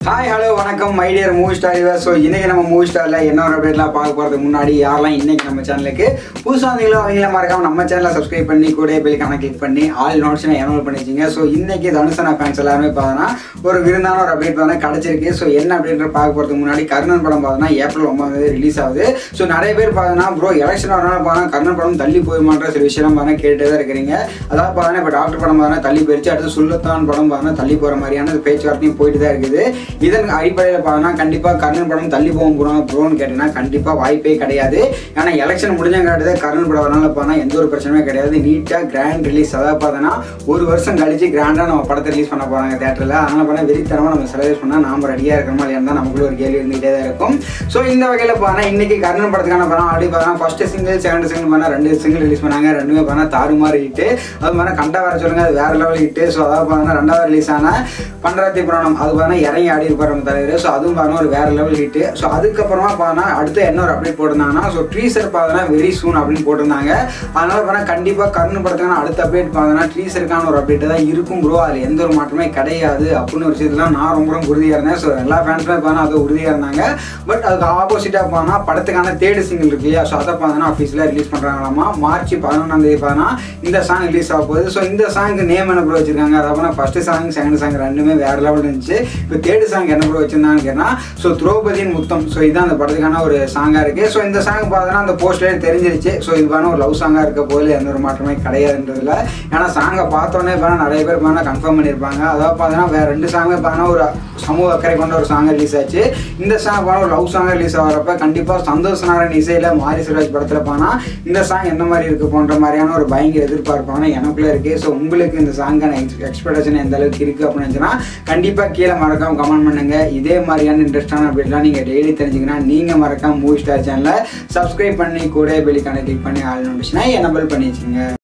Hi hello வணக்கம் my dear MoviesStar viewers. So இன்றைக்கி நம்ம MoviesStarல என்ன ஒரு அப்டேட்லாம் பார்க்க போகிறதுக்கு முன்னாடி யாரெல்லாம் இன்றைக்கி நம்ம சேனலுக்கு புதுசாக வந்தீங்களோ அவங்கள மறக்காமல் நம்ம சேனலை சப்ஸ்கிரைப் பண்ணி கூட பெல்லைக்கான கிளிக் பண்ணி ஆல் நோட்டிஃபிகேஷன் எனேபிள் பண்ணி வச்சிங்க. ஸோ இன்றைக்கி தனுஷனா ஃபேன்ஸ் எல்லாருமே பார்த்தோன்னா ஒரு விருந்தான ஒரு அப்டேட் பார்த்தா கிடச்சிருக்கு. ஸோ என்ன அப்டேட் பார்க்க போகிறதுக்கு முன்னாடி கர்ணன் படம் பார்த்தோன்னா ஏப்ரல் 9 ரிலீஸ் ஆகுது. ஸோ நிறைய பேர் பார்த்தோன்னா ப்ரோ எலெக்ஷன் வரனால பார்த்தா கர்ணன் படம் தள்ளி போயுமான்ற சில விஷயம் பார்த்தா கேட்டே தான் இருக்கிறீங்க. அதாவது பார்த்தோன்னா இப்போ டாக்டர் படம் பார்த்தா தள்ளி போயிடுச்சு, அடுத்து சுல்தான் படம் பார்த்தா தள்ளி போகிற மாதிரியான பேச்சுவார்த்தையும் போயிட்டு தான் இருக்குது. இதன் அடிப்படையில் பார்த்தோன்னா கண்டிப்பாக கர்ணன் படம் தள்ளி போகும் ப்ரோன்னு கேட்டீங்கன்னா கண்டிப்பாக வாய்ப்பே கிடையாது. ஏன்னா எலெக்ஷன் முடிஞ்சங்காட்டி கர்ணன் படம் வரனால பார்த்தா எந்த ஒரு பிரச்சனையுமே கிடையாது. நீட்டாக கிராண்ட் ரிலீஸ், அதாவது பார்த்தோன்னா ஒரு வருஷம் கழிச்சு கிராண்டாக நம்ம படத்தை ரிலீஸ் பண்ண போகிறாங்க தேட்டரில். அதனால் பார்த்தா வெறித்தனமாக நம்ம செலக்ட் பண்ணால் நாம் ரெடியாக இருக்கிறோமா இல்லையா தான் நமக்குள்ள ஒரு கேள்வி இருந்துகிட்டே தான் இருக்கும். ஸோ இந்த வகையில் பார்த்தா இன்னைக்கு கர்ணன் படத்துக்கான படம் அப்படி பார்த்தா ஃபர்ஸ்ட் சிங்கிள் செகண்ட் சிங்கிள் பார்த்தா 2 சிங்கிள் ரிலீஸ் பண்ணாங்க. ரெண்டுமே பார்த்தா தாறுமாறு ஹிட்டு. அது மாதிரி கண்டா வர சொல்லுங்க, அது வேற லெவல் ஹிட்டு. ஸோ அதாவது பார்த்தா 2வது ரிலீஸ் ஆன பண்றாத்தி புராணம் அது பார்த்தா இறங்கி ஆடி இருப்பார் நம்ம தலைவர். ஸோ அதுவும் பார்த்தா ஒரு வேற லெவல் ஹிட்டு. ஸோ அதுக்கப்புறமா பார்த்தா அடுத்து என்ன ஒரு அப்டேட் போட்டிருந்தாங்கன்னா ஸோ ட்ரீசர் பார்த்தா வெரி சூன் அப்படின்னு போட்டிருந்தாங்க. அதனால பார்த்தா கண்டிப்பாக கர்ணன் படத்துக்கான அடுத்த அப்டேட் பார்த்தா ட்ரீசருக்கான ஒரு அப்டேட் தான் இருக்கும் ப்ரோ, அதில் எந்த ஒரு மாற்றமே கிடையாது அப்படின்னு ஒரு விஷயத்துல நான் ரொம்ப உறுதியாக இருந்தேன். ஸோ எல்லா ஃபேன்ஸுமே பார்த்தா அது உறுதியாக இருந்தாங்க. பட் அதுக்கு ஆப்போசிட்டாக பார்த்தா படத்துக்கான 3rd சிங்கிள் இருக்கு இல்லையா, ஸோ அதை பார்த்தா ஆஃபீஸில் ரிலீஸ் பண்ணுறாங்களாமா. மார்ச் 11 பார்த்தா இந்த சாங் ரிலீஸ் ஆக போகுது. ஸோ இந்த சாங்க்கு நேம் என்ன ப்ரோ வச்சிருக்காங்க, அதாவது ஃபர்ஸ்ட் சாங் செகண்ட் சாங் ரெண்டுமே வேற லெவல் இருந்துச்சு. இப்போ 3rd சாங் என்ன ப்ரோ வச்சிருந்தாங்கன்னு கேட்டா ஸோ திரௌபதியின் முத்தம். ஸோ இதுதான் அந்த படத்துக்கான ஒரு சாங்காக இருக்குது. ஸோ இந்த சாங் பார்த்தோன்னா அந்த போஸ்ட்லேயே தெரிஞ்சிருச்சு. ஸோ இது பார்த்தா ஒரு லவ் சாங்காக இருக்க போது எந்த ஒரு மாற்றமே கிடையாதுன்றதுல. ஏன்னா சாங்கை பார்த்தோன்னே பார்த்தா நிறைய பேர் பார்த்தா கன்ஃபார்ம் பண்ணியிருப்பாங்க. அதாவது பார்த்தோன்னா வேறு 2 சாங்கே பார்த்தா ஒரு சமூக அக்கறை கொண்ட ஒரு சாங் ரிலீஸ் ஆச்சு. இந்த சாங் பார்த்தா ஒரு லவ் சாங்காக ரிலீஸ் ஆகிறப்ப கண்டிப்பாக சந்தோஷ் நாராயண் இசையில் மாரி சிராஜ் படத்தில் பார்த்தா இந்த சாங் எந்த மாதிரி இருக்குது போன்ற மாதிரியான ஒரு பயங்கர எதிர்பார்ப்பான எனக்குள்ளே இருக்குது. ஸோ உங்களுக்கு இந்த சாங்கான எக்ஸ்பெக்டேஷன் எந்த அளவுக்கு இருக்குது அப்படின்னு நினச்சின்னா கண்டிப்பாக கீழே மறக்காம கமெண்ட் பண்ணுங்க. இதே மாதிரியான இன்ட்ரெஸ்டான அப்டேட்லாம் நீங்கள் டெய்லி தெரிஞ்சுக்கன்னா நீங்கள் மறக்காம MoviesStar சேனலை சப்ஸ்கிரைப் பண்ணி கூட பெல்லைக்கான கிளிக் பண்ணி ஆல் நோட்டிஃபிகேஷனை எனேபிள் பண்ணி வச்சுங்க.